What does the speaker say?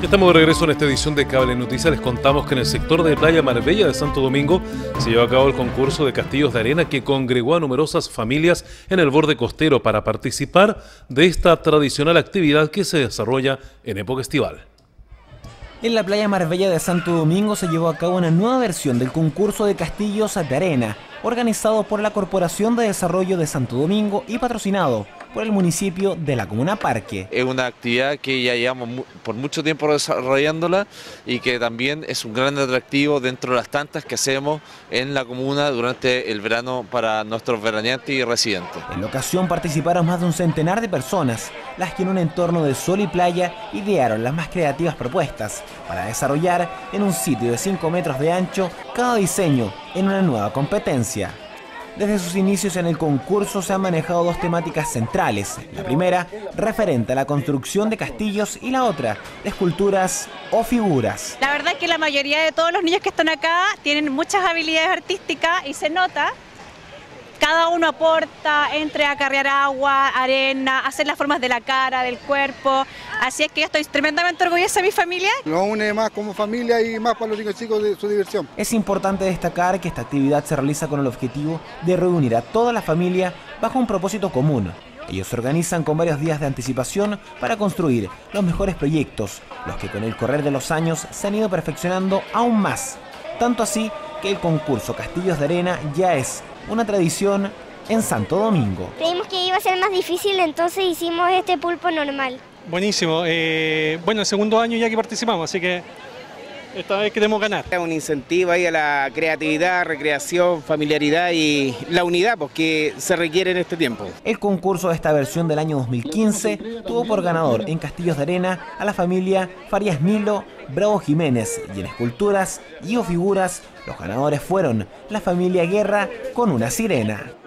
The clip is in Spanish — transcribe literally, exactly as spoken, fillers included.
Estamos de regreso en esta edición de Cable Noticias. Les contamos que en el sector de Playa Marbella de Santo Domingo se llevó a cabo el concurso de castillos de arena que congregó a numerosas familias en el borde costero para participar de esta tradicional actividad que se desarrolla en época estival. En la Playa Marbella de Santo Domingo se llevó a cabo una nueva versión del concurso de castillos de arena, organizado por la Corporación de Desarrollo de Santo Domingo y patrocinado por el municipio de la Comuna Parque. Es una actividad que ya llevamos por mucho tiempo desarrollándola y que también es un gran atractivo dentro de las tantas que hacemos en la comuna durante el verano para nuestros veraneantes y residentes. En la ocasión participaron más de un centenar de personas, las que en un entorno de sol y playa idearon las más creativas propuestas para desarrollar en un sitio de cinco metros de ancho cada diseño en una nueva competencia. Desde sus inicios en el concurso se han manejado dos temáticas centrales. La primera, referente a la construcción de castillos, y la otra, de esculturas o figuras. La verdad es que la mayoría de todos los niños que están acá tienen muchas habilidades artísticas y se nota. Cada uno aporta entre acarrear agua, arena, hacer las formas de la cara, del cuerpo. Así es que yo estoy tremendamente orgullosa de mi familia. Nos une más como familia y más para los niños chicos de su diversión. Es importante destacar que esta actividad se realiza con el objetivo de reunir a toda la familia bajo un propósito común. Ellos se organizan con varios días de anticipación para construir los mejores proyectos, los que con el correr de los años se han ido perfeccionando aún más. Tanto así que el concurso Castillos de Arena ya es una tradición en Santo Domingo. Creímos que iba a ser más difícil, entonces hicimos este pulpo normal. Buenísimo. Eh, bueno, el segundo año ya que participamos, así que esta vez queremos ganar. Es un incentivo ahí a la creatividad, recreación, familiaridad y la unidad pues, que se requiere en este tiempo. El concurso de esta versión del año dos mil quince tuvo por ganador en Castillos de Arena a la familia Farias Nilo Bravo Jiménez, y en esculturas y o figuras los ganadores fueron la familia Guerra con una sirena.